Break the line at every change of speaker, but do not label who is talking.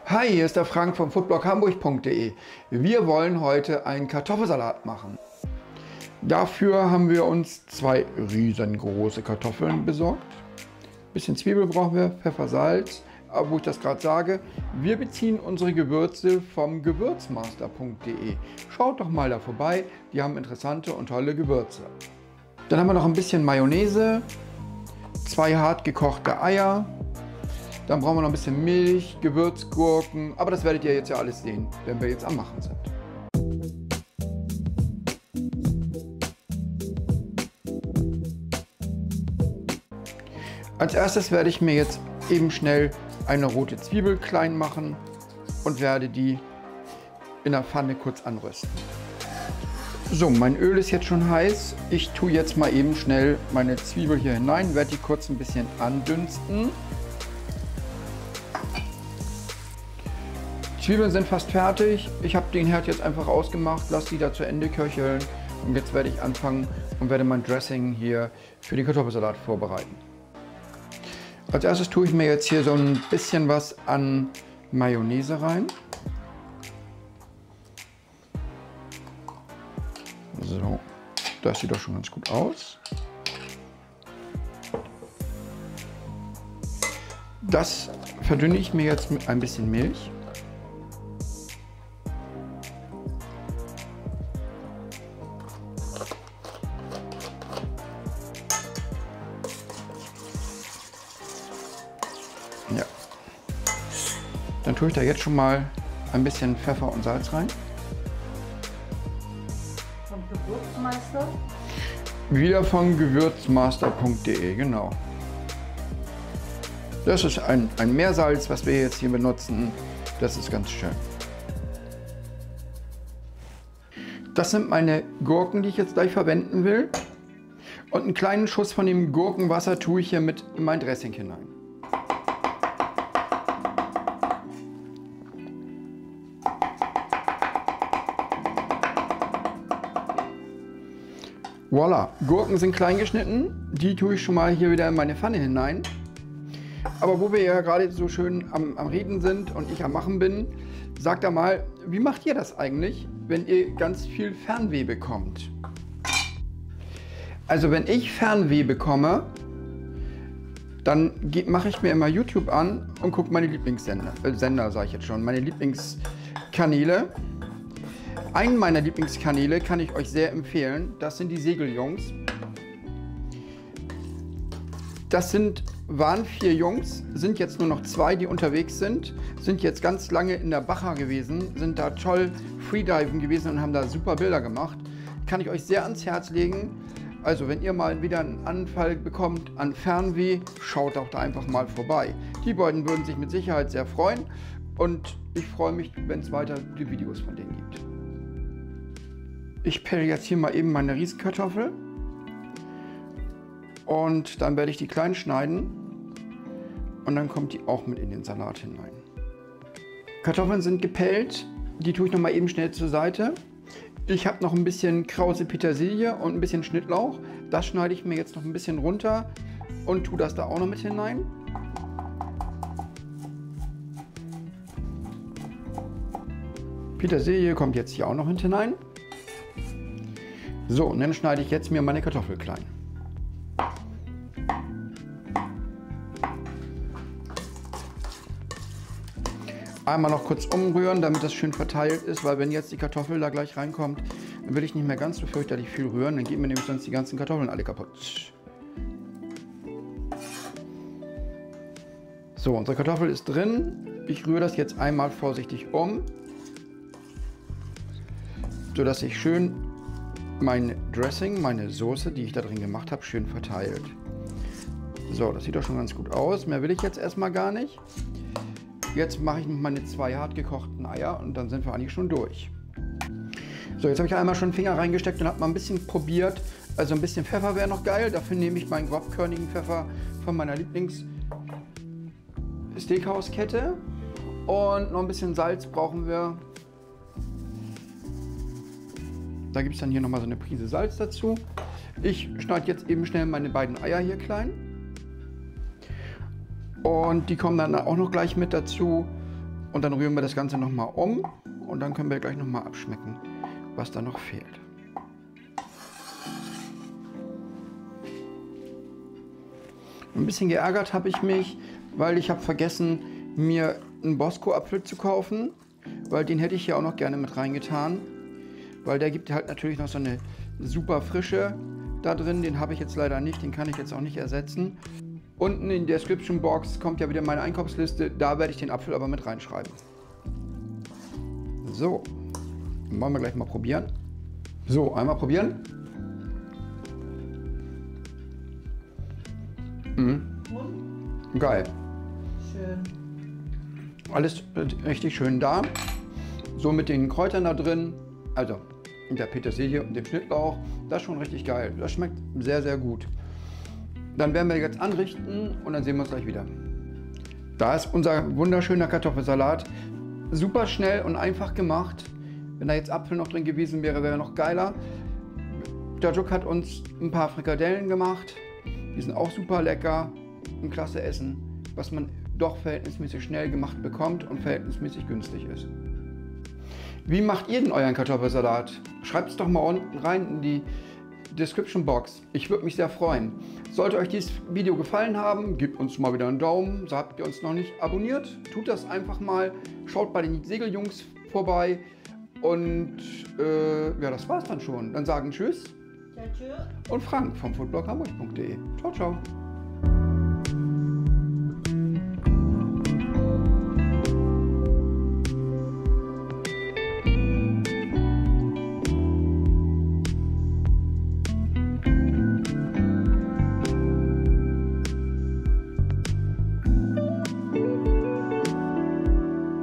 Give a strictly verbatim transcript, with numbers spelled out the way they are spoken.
Hi, hier ist der Frank vom foodblog hamburg punkt de. Wir wollen heute einen Kartoffelsalat machen. Dafür haben wir uns zwei riesengroße Kartoffeln besorgt. Ein bisschen Zwiebel brauchen wir, Pfeffer, Salz. Aber wo ich das gerade sage, wir beziehen unsere Gewürze vom gewürzmaster punkt de. Schaut doch mal da vorbei, die haben interessante und tolle Gewürze. Dann haben wir noch ein bisschen Mayonnaise, zwei hart gekochte Eier. Dann brauchen wir noch ein bisschen Milch, Gewürzgurken, aber das werdet ihr jetzt ja alles sehen, wenn wir jetzt am Machen sind. Als erstes werde ich mir jetzt eben schnell eine rote Zwiebel klein machen und werde die in der Pfanne kurz anrösten. So, mein Öl ist jetzt schon heiß. Ich tue jetzt mal eben schnell meine Zwiebel hier hinein, werde die kurz ein bisschen andünsten. Zwiebeln sind fast fertig. Ich habe den Herd jetzt einfach ausgemacht, lasse die da zu Ende köcheln und jetzt werde ich anfangen und werde mein Dressing hier für den Kartoffelsalat vorbereiten. Als erstes tue ich mir jetzt hier so ein bisschen was an Mayonnaise rein. So, das sieht doch schon ganz gut aus. Das verdünne ich mir jetzt mit ein bisschen Milch. Ja. Dann tue ich da jetzt schon mal ein bisschen Pfeffer und Salz rein.
Von Gewürzmeister?
Wieder von gewürzmaster punkt de, genau. Das ist ein, ein Meersalz, was wir jetzt hier benutzen. Das ist ganz schön. Das sind meine Gurken, die ich jetzt gleich verwenden will. Und einen kleinen Schuss von dem Gurkenwasser tue ich hier mit in mein Dressing hinein. Voila, Gurken sind klein geschnitten, die tue ich schon mal hier wieder in meine Pfanne hinein. Aber wo wir ja gerade so schön am, am Reden sind und ich am Machen bin, sagt da mal, wie macht ihr das eigentlich, wenn ihr ganz viel Fernweh bekommt? Also wenn ich Fernweh bekomme, dann mache ich mir immer YouTube an und gucke meine Lieblingssender, äh, Sender sage ich jetzt schon, meine Lieblingskanäle. Einen meiner Lieblingskanäle kann ich euch sehr empfehlen, das sind die Segeljungs. Das sind, waren vier Jungs, sind jetzt nur noch zwei, die unterwegs sind, sind jetzt ganz lange in der Baja gewesen, sind da toll Freediven gewesen und haben da super Bilder gemacht. Kann ich euch sehr ans Herz legen. Also wenn ihr mal wieder einen Anfall bekommt an Fernweh, schaut auch da einfach mal vorbei. Die beiden würden sich mit Sicherheit sehr freuen und ich freue mich, wenn es weiter die Videos von denen gibt. Ich pelle jetzt hier mal eben meine Riesenkartoffel und dann werde ich die klein schneiden und dann kommt die auch mit in den Salat hinein. Kartoffeln sind gepellt, die tue ich noch mal eben schnell zur Seite. Ich habe noch ein bisschen krause Petersilie und ein bisschen Schnittlauch. Das schneide ich mir jetzt noch ein bisschen runter und tue das da auch noch mit hinein. Petersilie kommt jetzt hier auch noch hinein. So, und dann schneide ich jetzt mir meine Kartoffel klein. Einmal noch kurz umrühren, damit das schön verteilt ist, weil wenn jetzt die Kartoffel da gleich reinkommt, dann will ich nicht mehr ganz so fürchterlich viel rühren, dann geben mir nämlich sonst die ganzen Kartoffeln alle kaputt. So, unsere Kartoffel ist drin. Ich rühre das jetzt einmal vorsichtig um, sodass ich schön mein Dressing, meine Soße, die ich da drin gemacht habe, schön verteilt. So, das sieht doch schon ganz gut aus. Mehr will ich jetzt erstmal gar nicht. Jetzt mache ich noch meine zwei hart gekochten Eier und dann sind wir eigentlich schon durch. So, jetzt habe ich einmal schon den Finger reingesteckt und habe mal ein bisschen probiert. Also ein bisschen Pfeffer wäre noch geil. Dafür nehme ich meinen grobkörnigen Pfeffer von meiner Lieblings-Steakhauskette. Und noch ein bisschen Salz brauchen wir. Da gibt es dann hier nochmal so eine Prise Salz dazu. Ich schneide jetzt eben schnell meine beiden Eier hier klein. Und die kommen dann auch noch gleich mit dazu. Und dann rühren wir das Ganze nochmal um und dann können wir gleich nochmal abschmecken, was da noch fehlt. Ein bisschen geärgert habe ich mich, weil ich habe vergessen, mir einen Bosco-Apfel zu kaufen, weil den hätte ich hier auch noch gerne mit reingetan, weil der gibt halt natürlich noch so eine super Frische da drin. Den habe ich jetzt leider nicht, den kann ich jetzt auch nicht ersetzen. Unten in der Description Box kommt ja wieder meine Einkaufsliste, da werde ich den Apfel aber mit reinschreiben. So, dann wollen wir gleich mal probieren. So, einmal probieren. Mhm. Geil.
Schön.
Alles richtig schön da. So mit den Kräutern da drin, also in der Petersilie und dem Schnittlauch, das ist schon richtig geil. Das schmeckt sehr, sehr gut. Dann werden wir jetzt anrichten und dann sehen wir uns gleich wieder. Da ist unser wunderschöner Kartoffelsalat. Super schnell und einfach gemacht. Wenn da jetzt Apfel noch drin gewesen wäre, wäre noch geiler. Der Juk hat uns ein paar Frikadellen gemacht. Die sind auch super lecker. Ein klasse Essen, was man doch verhältnismäßig schnell gemacht bekommt und verhältnismäßig günstig ist. Wie macht ihr denn euren Kartoffelsalat? Schreibt es doch mal unten rein in die Description Box. Ich würde mich sehr freuen. Sollte euch dieses Video gefallen haben, gebt uns mal wieder einen Daumen. So habt ihr uns noch nicht abonniert, tut das einfach mal. Schaut bei den Segeljungs vorbei. Und äh, ja, das war's dann schon. Dann sagen Tschüss.
Ja, tschüss.
Und Frank vom foodblog hamburg punkt de. Ciao, ciao.